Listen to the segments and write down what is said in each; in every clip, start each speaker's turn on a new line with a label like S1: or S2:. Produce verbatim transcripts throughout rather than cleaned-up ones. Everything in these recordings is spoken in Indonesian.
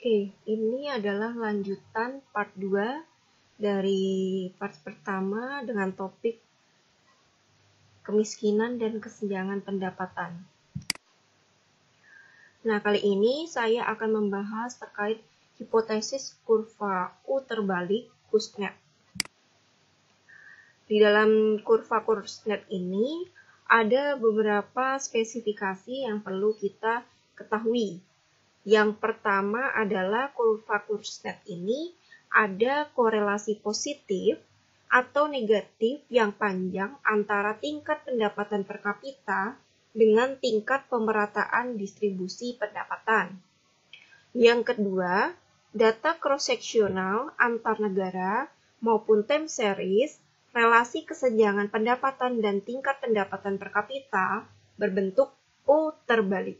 S1: Oke, ini adalah lanjutan part dua dari part pertama dengan topik kemiskinan dan kesenjangan pendapatan. Nah, kali ini saya akan membahas terkait hipotesis kurva U terbalik Kuznets. Di dalam kurva Kuznets ini ada beberapa spesifikasi yang perlu kita ketahui. Yang pertama adalah kurva Kuznets ini ada korelasi positif atau negatif yang panjang antara tingkat pendapatan per kapita dengan tingkat pemerataan distribusi pendapatan. Yang kedua, data cross-seksional antar negara maupun time series, relasi kesenjangan pendapatan dan tingkat pendapatan per kapita berbentuk U terbalik.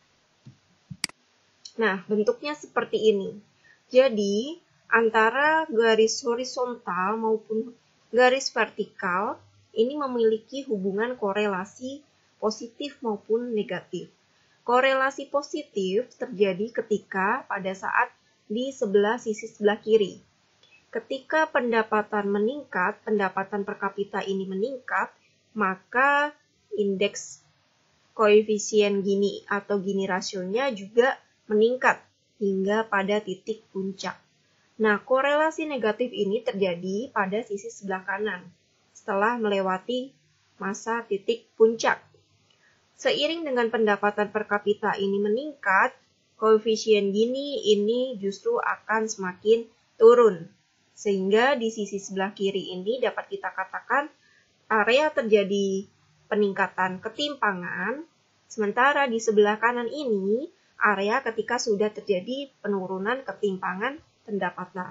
S1: Nah, bentuknya seperti ini. Jadi, antara garis horizontal maupun garis vertikal ini memiliki hubungan korelasi positif maupun negatif. Korelasi positif terjadi ketika pada saat di sebelah sisi sebelah kiri. Ketika pendapatan meningkat, pendapatan per kapita ini meningkat, maka indeks koefisien Gini atau Gini rasionya juga meningkat hingga pada titik puncak. Nah, korelasi negatif ini terjadi pada sisi sebelah kanan setelah melewati masa titik puncak. Seiring dengan pendapatan per kapita ini meningkat, koefisien Gini ini justru akan semakin turun. Sehingga di sisi sebelah kiri ini dapat kita katakan area terjadi peningkatan ketimpangan, sementara di sebelah kanan ini area ketika sudah terjadi penurunan ketimpangan pendapatan.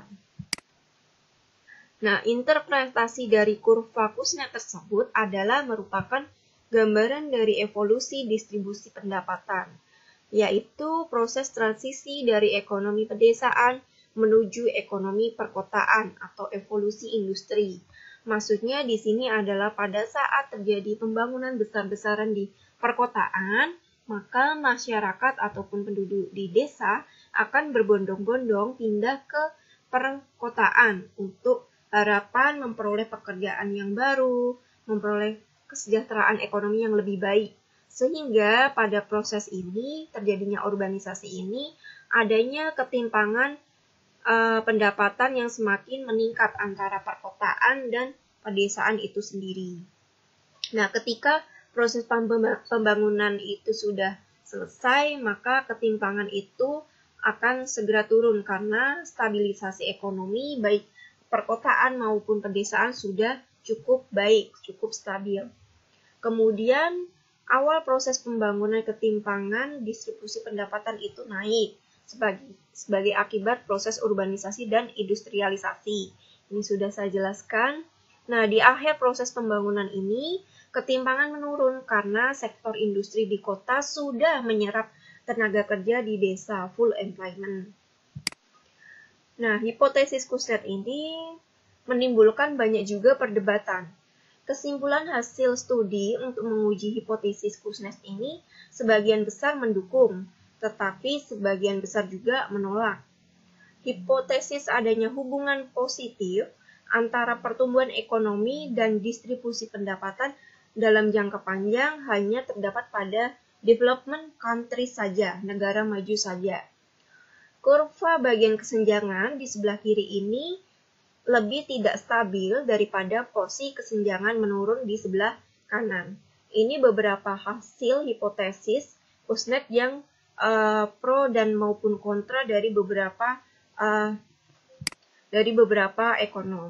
S1: Nah, interpretasi dari kurva Kuznets tersebut adalah merupakan gambaran dari evolusi distribusi pendapatan, yaitu proses transisi dari ekonomi pedesaan menuju ekonomi perkotaan atau evolusi industri. Maksudnya di sini adalah pada saat terjadi pembangunan besar-besaran di perkotaan, maka masyarakat ataupun penduduk di desa akan berbondong-bondong pindah ke perkotaan untuk harapan memperoleh pekerjaan yang baru, memperoleh kesejahteraan ekonomi yang lebih baik. Sehingga pada proses ini, terjadinya urbanisasi ini, adanya ketimpangan eh, pendapatan yang semakin meningkat antara perkotaan dan pedesaan itu sendiri. Nah, ketika proses pembangunan itu sudah selesai, maka ketimpangan itu akan segera turun karena stabilisasi ekonomi baik perkotaan maupun pedesaan sudah cukup baik, cukup stabil. Kemudian awal proses pembangunan ketimpangan distribusi pendapatan itu naik sebagai sebagai akibat proses urbanisasi dan industrialisasi. Ini sudah saya jelaskan. Nah, di akhir proses pembangunan ini ketimpangan menurun karena sektor industri di kota sudah menyerap tenaga kerja di desa, full employment. Nah, hipotesis Kuznets ini menimbulkan banyak juga perdebatan. Kesimpulan hasil studi untuk menguji hipotesis Kuznets ini sebagian besar mendukung, tetapi sebagian besar juga menolak. Hipotesis adanya hubungan positif antara pertumbuhan ekonomi dan distribusi pendapatan dalam jangka panjang hanya terdapat pada development country saja, negara maju saja. Kurva bagian kesenjangan di sebelah kiri ini lebih tidak stabil daripada porsi kesenjangan menurun di sebelah kanan. Ini beberapa hasil hipotesis Kuznets yang uh, pro dan maupun kontra dari beberapa uh, dari beberapa ekonom.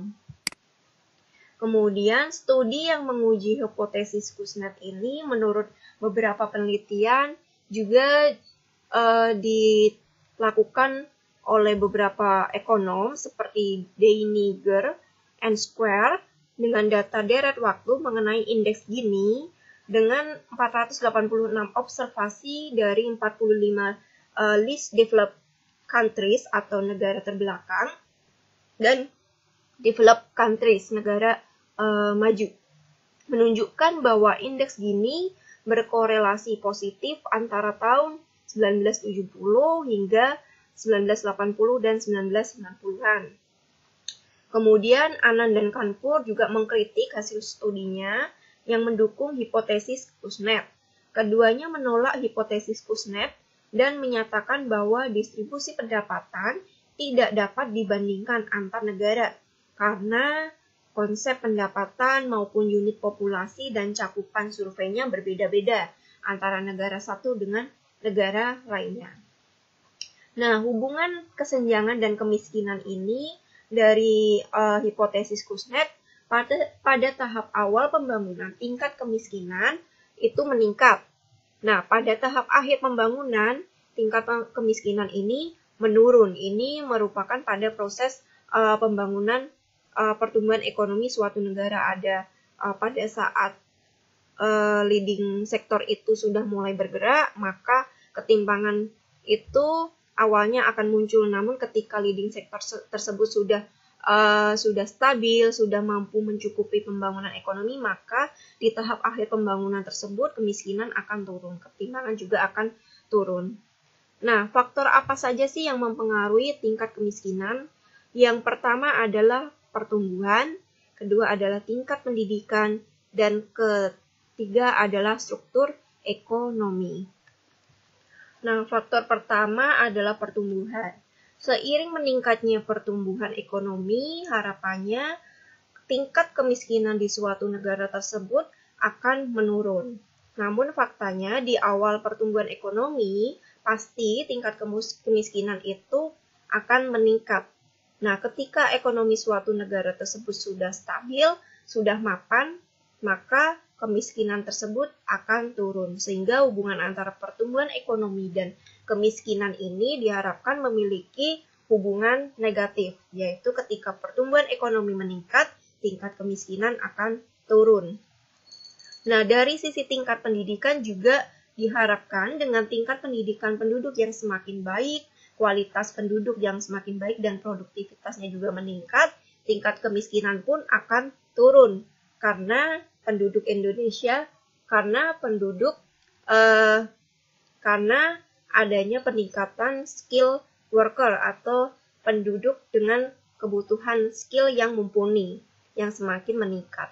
S1: Kemudian, studi yang menguji hipotesis Kuznets ini menurut beberapa penelitian juga uh, dilakukan oleh beberapa ekonom seperti Deininger and Square dengan data deret waktu mengenai indeks Gini dengan empat ratus delapan puluh enam observasi dari empat puluh lima uh, least developed countries atau negara terbelakang dan developed countries, negara uh, maju, menunjukkan bahwa indeks Gini berkorelasi positif antara tahun seribu sembilan ratus tujuh puluh hingga sembilan belas delapan puluh dan sembilan belas sembilan puluhan. Kemudian Anand dan Kanpur juga mengkritik hasil studinya yang mendukung hipotesis Kuznets. Keduanya menolak hipotesis Kuznets dan menyatakan bahwa distribusi pendapatan tidak dapat dibandingkan antar negara karena konsep pendapatan maupun unit populasi dan cakupan surveinya berbeda-beda antara negara satu dengan negara lainnya. Nah, hubungan kesenjangan dan kemiskinan ini dari uh, hipotesis Kuznets pada, pada tahap awal pembangunan tingkat kemiskinan itu meningkat. Nah, pada tahap akhir pembangunan tingkat kemiskinan ini menurun. Ini merupakan pada proses uh, pembangunan uh, pertumbuhan ekonomi suatu negara. Ada uh, pada saat uh, leading sektor itu sudah mulai bergerak, maka ketimpangan itu awalnya akan muncul. Namun ketika leading sektor tersebut sudah uh, sudah stabil, sudah mampu mencukupi pembangunan ekonomi, maka di tahap akhir pembangunan tersebut kemiskinan akan turun, ketimpangan juga akan turun. Nah, faktor apa saja sih yang mempengaruhi tingkat kemiskinan? Yang pertama adalah pertumbuhan, kedua adalah tingkat pendidikan, dan ketiga adalah struktur ekonomi. Nah, faktor pertama adalah pertumbuhan. Seiring meningkatnya pertumbuhan ekonomi, harapannya tingkat kemiskinan di suatu negara tersebut akan menurun. Namun faktanya di awal pertumbuhan ekonomi, pasti tingkat kemiskinan itu akan meningkat. Nah, ketika ekonomi suatu negara tersebut sudah stabil, sudah mapan, maka kemiskinan tersebut akan turun. Sehingga hubungan antara pertumbuhan ekonomi dan kemiskinan ini diharapkan memiliki hubungan negatif, yaitu ketika pertumbuhan ekonomi meningkat, tingkat kemiskinan akan turun. Nah, dari sisi tingkat pendidikan juga diharapkan dengan tingkat pendidikan penduduk yang semakin baik, kualitas penduduk yang semakin baik dan produktivitasnya juga meningkat, tingkat kemiskinan pun akan turun karena penduduk Indonesia, karena penduduk eh, karena adanya peningkatan skill worker atau penduduk dengan kebutuhan skill yang mumpuni yang semakin meningkat.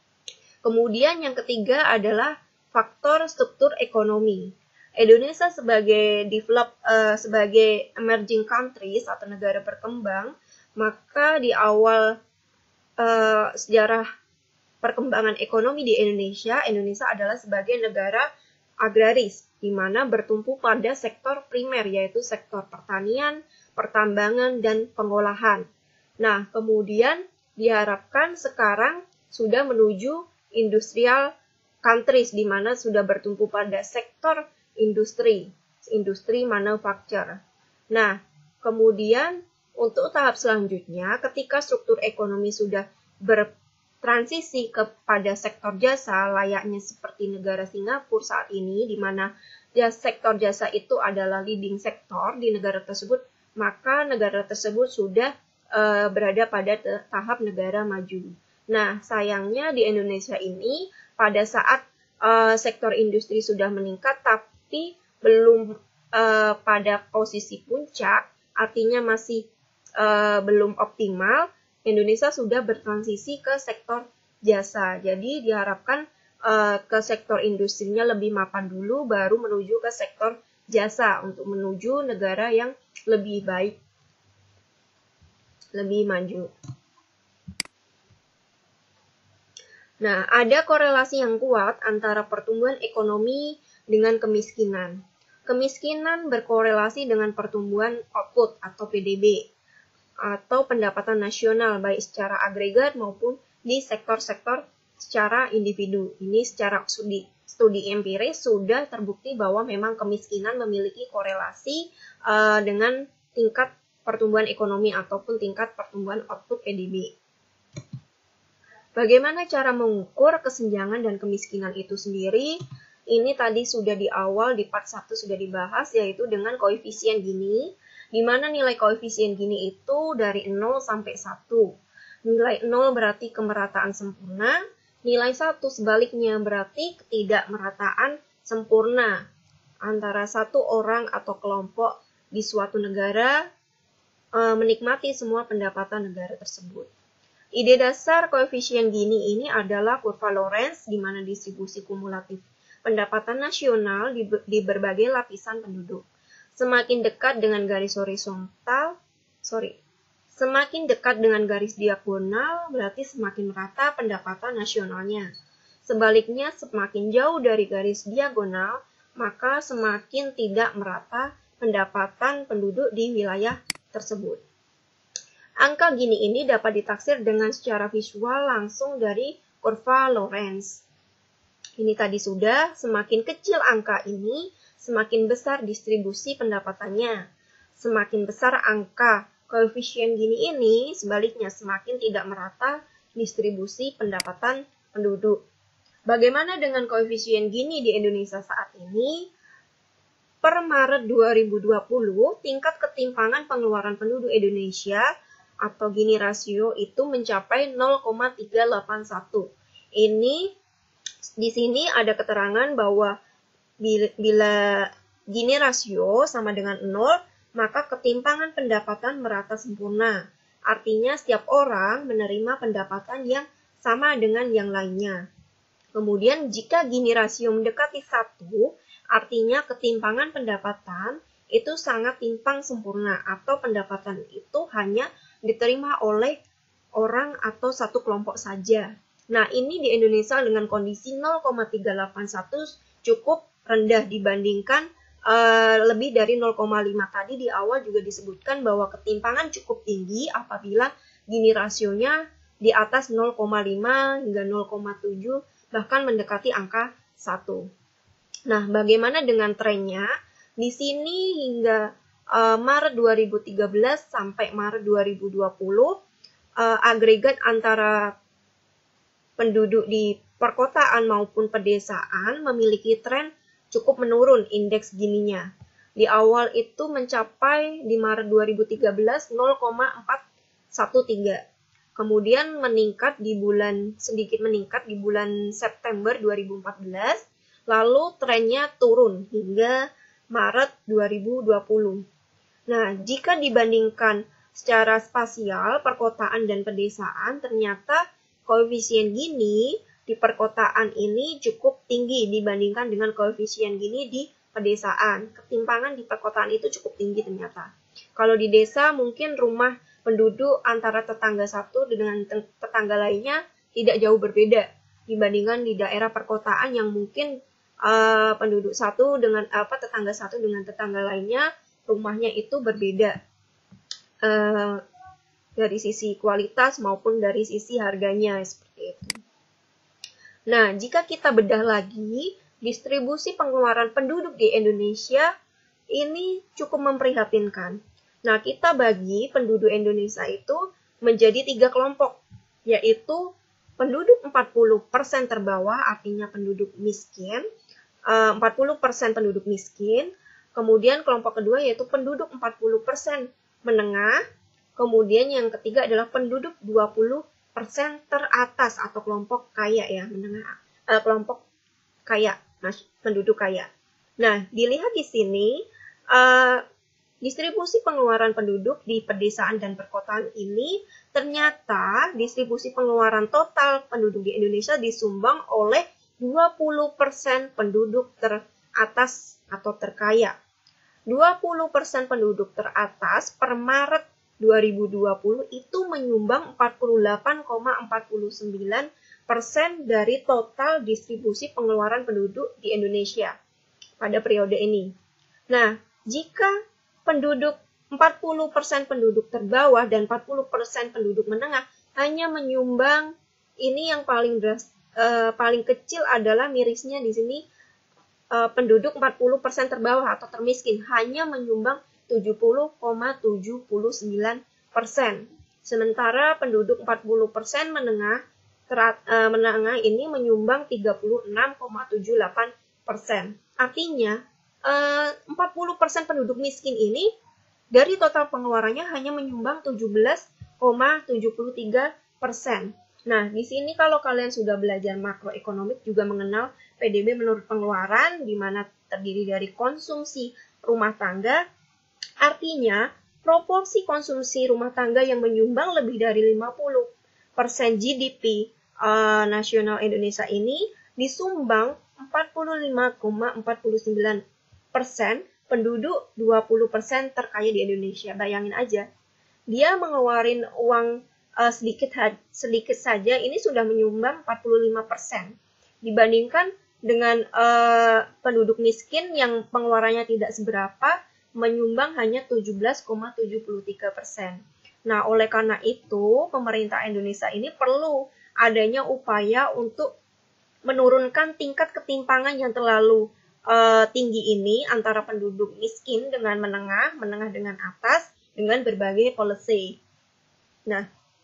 S1: Kemudian yang ketiga adalah faktor struktur ekonomi. Indonesia sebagai develop uh, sebagai emerging countries atau negara berkembang, maka di awal uh, sejarah perkembangan ekonomi di Indonesia, Indonesia adalah sebagai negara agraris, di mana bertumpu pada sektor primer, yaitu sektor pertanian, pertambangan, dan pengolahan. Nah, kemudian diharapkan sekarang sudah menuju industrial countries, di mana sudah bertumpu pada sektor industri, industri manufaktur. Nah, kemudian untuk tahap selanjutnya, ketika struktur ekonomi sudah bertransisi kepada sektor jasa, layaknya seperti negara Singapura saat ini, di mana ya, sektor jasa itu adalah leading sektor di negara tersebut, maka negara tersebut sudah uh, berada pada tahap negara maju. Nah, sayangnya di Indonesia ini, pada saat uh, sektor industri sudah meningkat, tapi belum uh, pada posisi puncak, artinya masih uh, belum optimal, Indonesia sudah bertransisi ke sektor jasa. Jadi diharapkan uh, ke sektor industrinya lebih mapan dulu, baru menuju ke sektor jasa untuk menuju negara yang lebih baik, lebih maju. Nah, ada korelasi yang kuat antara pertumbuhan ekonomi dengan kemiskinan. Kemiskinan berkorelasi dengan pertumbuhan output atau P D B atau pendapatan nasional baik secara agregat maupun di sektor-sektor secara individu. Ini secara studi, studi empiris sudah terbukti bahwa memang kemiskinan memiliki korelasi uh, dengan tingkat pertumbuhan ekonomi ataupun tingkat pertumbuhan output P D B. Bagaimana cara mengukur kesenjangan dan kemiskinan itu sendiri? Ini tadi sudah di awal di part satu sudah dibahas, yaitu dengan koefisien Gini, di mana nilai koefisien Gini itu dari nol sampai satu. Nilai nol berarti kemerataan sempurna, nilai satu sebaliknya berarti ketidakmerataan sempurna antara satu orang atau kelompok di suatu negara e, menikmati semua pendapatan negara tersebut. Ide dasar koefisien Gini ini adalah kurva Lorenz di mana distribusi kumulatif pendapatan nasional di, di berbagai lapisan penduduk. Semakin dekat dengan garis horizontal, sorry, semakin dekat dengan garis diagonal berarti semakin merata pendapatan nasionalnya. Sebaliknya, semakin jauh dari garis diagonal, maka semakin tidak merata pendapatan penduduk di wilayah tersebut. Angka Gini ini dapat ditaksir dengan secara visual langsung dari kurva Lorenz. Ini tadi sudah, semakin kecil angka ini, semakin besar distribusi pendapatannya. Semakin besar angka koefisien Gini ini, sebaliknya semakin tidak merata distribusi pendapatan penduduk. Bagaimana dengan koefisien Gini di Indonesia saat ini? Per Maret dua ribu dua puluh, tingkat ketimpangan pengeluaran penduduk Indonesia atau Gini rasio itu mencapai nol koma tiga delapan satu. Ini di sini ada keterangan bahwa bila Gini rasio sama dengan nol, maka ketimpangan pendapatan merata sempurna. Artinya setiap orang menerima pendapatan yang sama dengan yang lainnya. Kemudian jika Gini rasio mendekati satu, artinya ketimpangan pendapatan itu sangat timpang sempurna atau pendapatan itu hanya diterima oleh orang atau satu kelompok saja. Nah, ini di Indonesia dengan kondisi nol koma tiga delapan satu cukup rendah dibandingkan uh, lebih dari nol koma lima tadi. Di awal juga disebutkan bahwa ketimpangan cukup tinggi apabila Gini rasionya di atas nol koma lima hingga nol koma tujuh, bahkan mendekati angka satu. Nah, bagaimana dengan trennya? Di sini hingga uh, Maret dua ribu tiga belas sampai Maret dua ribu dua puluh, uh, agregat antara penduduk di perkotaan maupun pedesaan memiliki tren cukup menurun indeks Gininya. Di awal itu mencapai di Maret dua ribu tiga belas nol koma empat satu tiga. Kemudian meningkat di bulan sedikit meningkat di bulan September dua ribu empat belas, lalu trennya turun hingga Maret dua ribu dua puluh. Nah, jika dibandingkan secara spasial perkotaan dan pedesaan, ternyata koefisien Gini di perkotaan ini cukup tinggi dibandingkan dengan koefisien Gini di pedesaan. Ketimpangan di perkotaan itu cukup tinggi ternyata. Kalau di desa mungkin rumah penduduk antara tetangga satu dengan tetangga lainnya tidak jauh berbeda dibandingkan di daerah perkotaan yang mungkin uh, penduduk satu dengan apa tetangga satu dengan tetangga lainnya rumahnya itu berbeda. Uh, dari sisi kualitas maupun dari sisi harganya seperti itu. Nah, jika kita bedah lagi, distribusi pengeluaran penduduk di Indonesia ini cukup memprihatinkan. Nah, kita bagi penduduk Indonesia itu menjadi tiga kelompok, yaitu penduduk empat puluh persen terbawah, artinya penduduk miskin, empat puluh persen penduduk miskin, kemudian kelompok kedua yaitu penduduk empat puluh persen menengah, kemudian yang ketiga adalah penduduk dua puluh persen teratas atau kelompok kaya ya, menengah eh, kelompok kaya, penduduk kaya. Nah, dilihat di sini eh, distribusi pengeluaran penduduk di pedesaan dan perkotaan ini ternyata distribusi pengeluaran total penduduk di Indonesia disumbang oleh dua puluh persen penduduk teratas atau terkaya. dua puluh persen penduduk teratas per Maret dua ribu dua puluh itu menyumbang empat puluh delapan koma empat sembilan persen dari total distribusi pengeluaran penduduk di Indonesia pada periode ini. Nah, jika penduduk empat puluh persen penduduk terbawah dan empat puluh persen penduduk menengah hanya menyumbang, ini yang paling dras, eh, paling kecil adalah mirisnya di sini eh, penduduk empat puluh persen terbawah atau termiskin hanya menyumbang tujuh puluh koma tujuh sembilan persen. Sementara penduduk empat puluh persen menengah terat, uh, menengah ini menyumbang tiga puluh enam koma tujuh delapan persen. Artinya, uh, empat puluh persen penduduk miskin ini dari total pengeluarannya hanya menyumbang tujuh belas koma tujuh tiga persen. Nah, di sini kalau kalian sudah belajar makroekonomik juga mengenal P D B menurut pengeluaran, di mana terdiri dari konsumsi rumah tangga, Artinya, proporsi konsumsi rumah tangga yang menyumbang lebih dari lima puluh persen G D P uh, nasional Indonesia ini disumbang empat puluh lima koma empat sembilan persen penduduk dua puluh persen terkaya di Indonesia. Bayangin aja, dia mengeluarin uang uh, sedikit sedikit saja ini sudah menyumbang empat puluh lima persen dibandingkan dengan uh, penduduk miskin yang pengeluarannya tidak seberapa menyumbang hanya tujuh belas koma tujuh tiga persen. Nah, oleh karena itu, pemerintah Indonesia ini perlu adanya upaya untuk menurunkan tingkat ketimpangan yang terlalu uh, tinggi ini antara penduduk miskin dengan menengah, menengah dengan atas, dengan berbagai policy. Nah,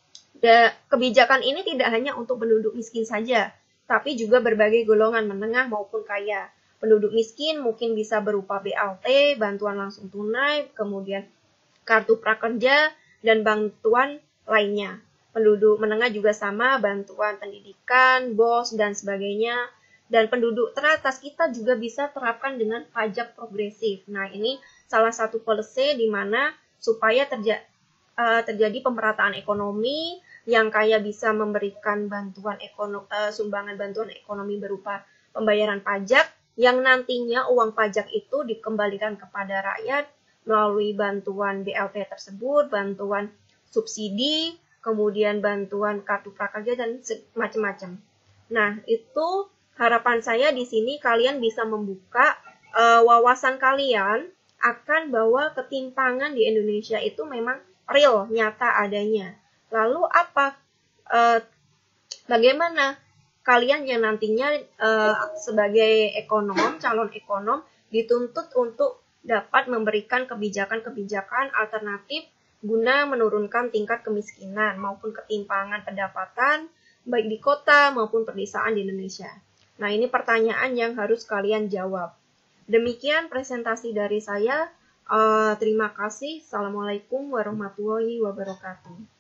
S1: kebijakan ini tidak hanya untuk penduduk miskin saja, tapi juga berbagai golongan menengah maupun kaya. Penduduk miskin mungkin bisa berupa B L T, bantuan langsung tunai, kemudian kartu prakerja, dan bantuan lainnya. Penduduk menengah juga sama, bantuan pendidikan, B O S, dan sebagainya. Dan penduduk teratas kita juga bisa terapkan dengan pajak progresif. Nah, ini salah satu policy di mana supaya terja uh, terjadi pemerataan ekonomi, yang kaya bisa memberikan bantuan ekonomi, uh, sumbangan bantuan ekonomi berupa pembayaran pajak, yang nantinya uang pajak itu dikembalikan kepada rakyat melalui bantuan B L T tersebut, bantuan subsidi, kemudian bantuan kartu prakerja, dan macam-macam. Nah, itu harapan saya di sini kalian bisa membuka uh, wawasan kalian akan bahwa ketimpangan di Indonesia itu memang real, nyata adanya. Lalu apa? Uh, bagaimana kalian yang nantinya uh, sebagai ekonom, calon ekonom, dituntut untuk dapat memberikan kebijakan-kebijakan alternatif guna menurunkan tingkat kemiskinan maupun ketimpangan pendapatan, baik di kota maupun pedesaan di Indonesia. Nah, ini pertanyaan yang harus kalian jawab. Demikian presentasi dari saya. Uh, terima kasih. Assalamualaikum warahmatullahi wabarakatuh.